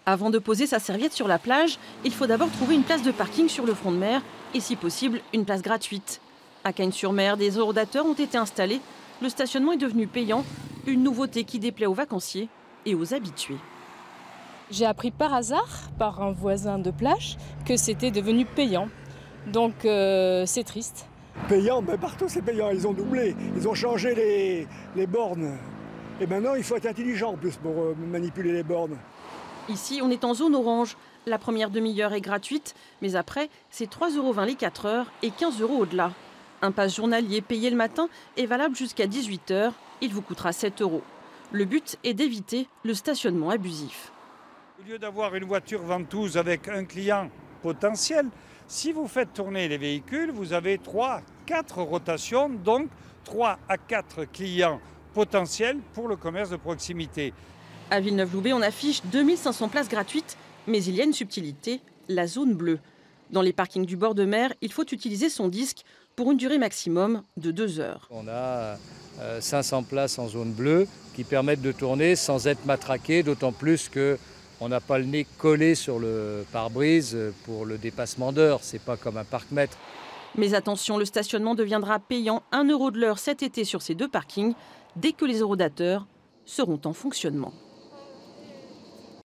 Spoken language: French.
Avant de poser sa serviette sur la plage, il faut d'abord trouver une place de parking sur le front de mer et si possible une place gratuite. À Cagnes-sur-Mer, des horodateurs ont été installés. Le stationnement est devenu payant, une nouveauté qui déplaît aux vacanciers et aux habitués. J'ai appris par hasard, par un voisin de plage, que c'était devenu payant. Donc c'est triste. Payant, ben partout c'est payant, ils ont doublé, ils ont changé les bornes. Et maintenant il faut être intelligent en plus pour manipuler les bornes. Ici, on est en zone orange. La première demi-heure est gratuite, mais après, c'est 3,20 € les 4 heures et 15 € au-delà. Un pass journalier payé le matin est valable jusqu'à 18 h. Il vous coûtera 7 €. Le but est d'éviter le stationnement abusif. Au lieu d'avoir une voiture ventouse avec un client potentiel, si vous faites tourner les véhicules, vous avez 3-4 rotations, donc 3 à 4 clients potentiels pour le commerce de proximité. À Villeneuve-Loubet, on affiche 2500 places gratuites, mais il y a une subtilité, la zone bleue. Dans les parkings du bord de mer, il faut utiliser son disque pour une durée maximum de 2 heures. On a 500 places en zone bleue qui permettent de tourner sans être matraqué, d'autant plus qu'on n'a pas le nez collé sur le pare-brise pour le dépassement d'heure. C'est pas comme un parc-mètre. Mais attention, le stationnement deviendra payant 1 € de l'heure cet été sur ces deux parkings, dès que les horodateurs seront en fonctionnement.